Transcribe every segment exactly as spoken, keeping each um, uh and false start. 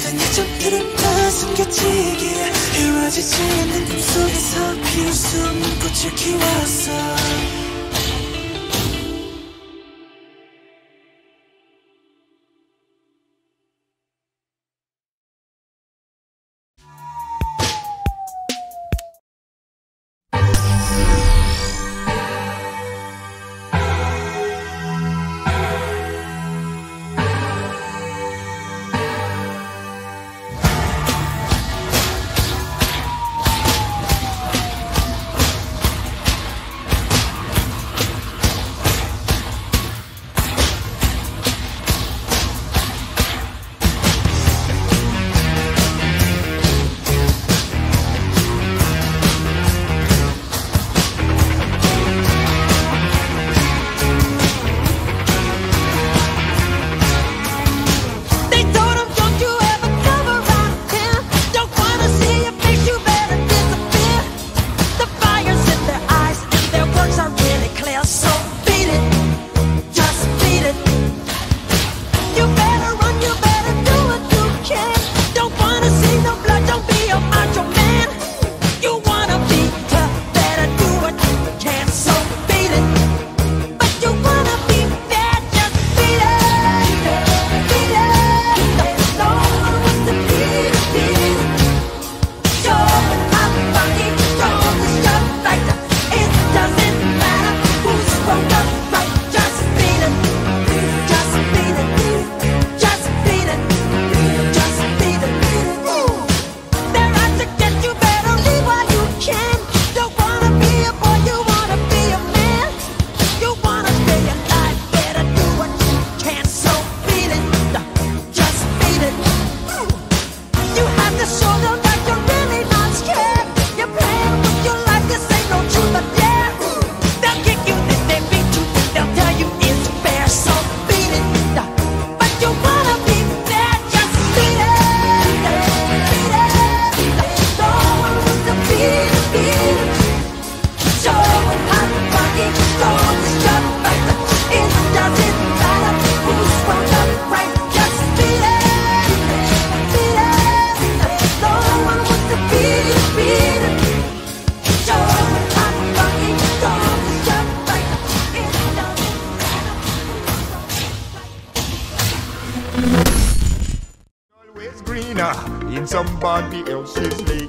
내 점들은 숨겨지기에 이루어지지 않는 꿈속에서 피울 수 없는 꽃을 키웠어. In somebody else's lake.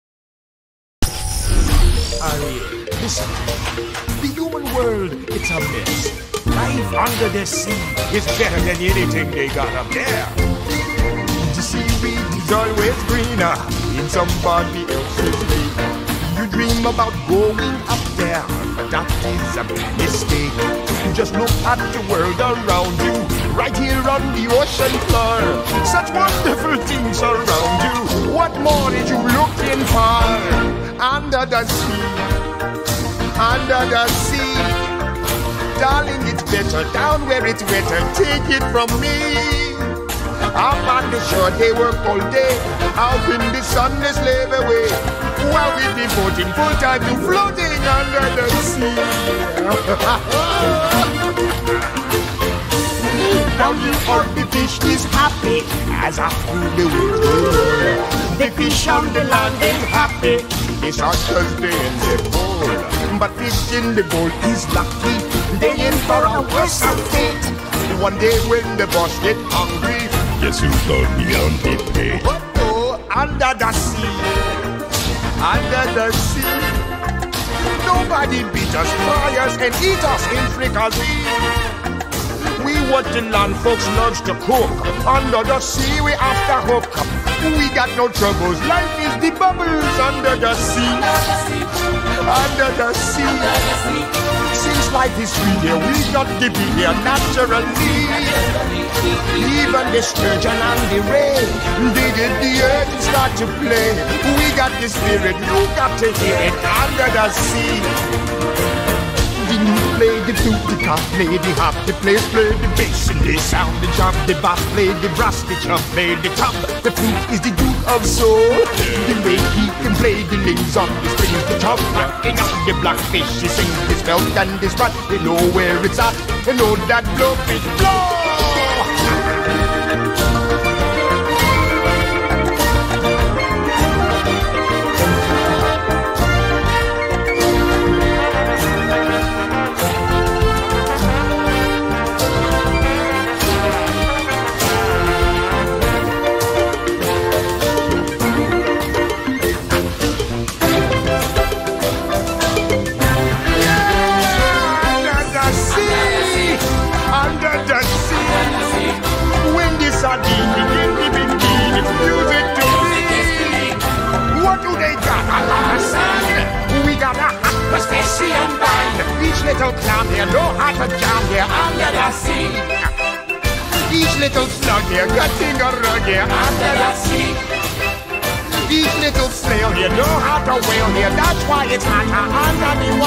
Aye, listen. The human world, it's a mess. Life under the sea is better than anything they got up there. The seaweed is always greener in somebody else's lake. You dream about going up there, but that is a big mistake. You just look at the world around you, right here on the ocean floor. Such wonderful things around you. What more are you looking for? Under the sea, under the sea. Darling, it's better down where it's wetter. Take it from me. Up on the shore they work all day, out in the sun they slave away, while we devoting full time to floating under the sea. Now you all the fish is happy as I rule the world. The fish on the land is happy, the sharks they in the bowl. But fish in the bowl is lucky, they in for a worse fate. One day when the boss get hungry, yes, you got me on the plate. Oh, oh, under the sea, under the sea. Nobody beat us, fry us, and eat us in fricassee. We what the land folks loves to cook. Under the sea, we after hook. We got no troubles. Life is the bubbles under the sea. Under the sea. Since life is free here, we got to be here naturally. Even the sturgeon and the ray, they get the earth and start to play. We got the spirit, you got to hear it under the sea. The new play the flute, the cop play the hop, the players play the bass and the sound, the jump, the bass play the brass, the chub play the top. The flute is the duke of soul. The way he can play the names on the strings, the chub rocking up the blackfish. He sings his belt and his spot. They know where it's at. They know that blowfish blow. little clown here know how to jam here under the sea. Each little slug here cutting a rug here under the sea. Each little snail here know how to wail here. That's why it's hotter under the